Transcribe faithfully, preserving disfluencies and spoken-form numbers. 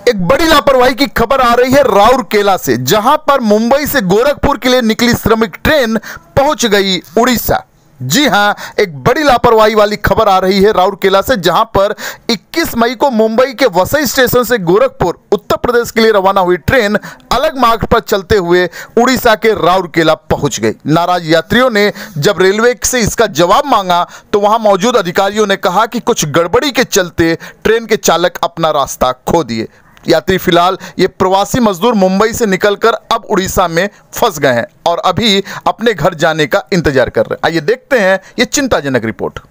एक बड़ी लापरवाही की खबर आ रही है राउरकेला से, जहां पर मुंबई से गोरखपुर के लिए निकली श्रमिक ट्रेन पहुंच गई उड़ीसा। जी हां, एक बड़ी लापरवाही वाली खबर आ रही है राउरकेला से, जहां पर इक्कीस मई को मुंबई के वसई स्टेशन से गोरखपुर उत्तर प्रदेश के लिए रवाना हुई ट्रेन अलग मार्ग पर चलते हुए उड़ीसा के राउरकेला पहुंच गई। नाराज यात्रियों ने जब रेलवे से इसका जवाब मांगा तो वहां मौजूद अधिकारियों ने कहा कि कुछ गड़बड़ी के चलते ट्रेन के चालक अपना रास्ता खो दिए। यात्री फिलहाल ये प्रवासी मजदूर मुंबई से निकलकर अब उड़ीसा में फंस गए हैं और अभी अपने घर जाने का इंतजार कर रहे हैं। आइए देखते हैं ये चिंताजनक रिपोर्ट।